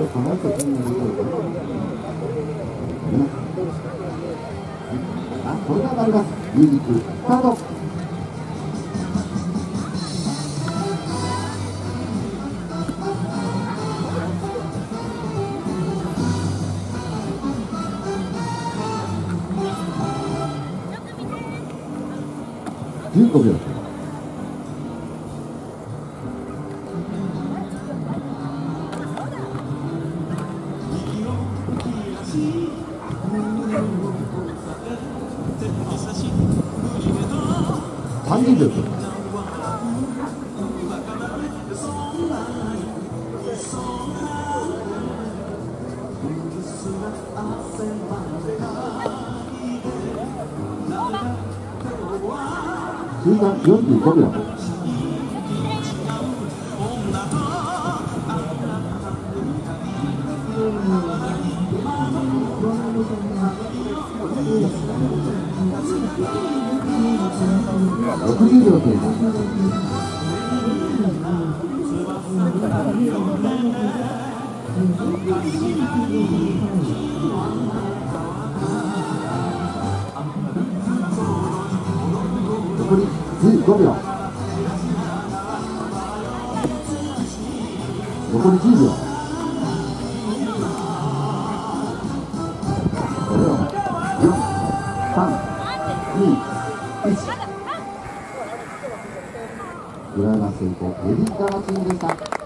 離れて点が出てるからね。これがなります。ミュージックスタート。15秒。30秒。中間45秒。60秒経過。残り15秒。残り10秒。4、3、2、1。浦和成功エリートマチンでした。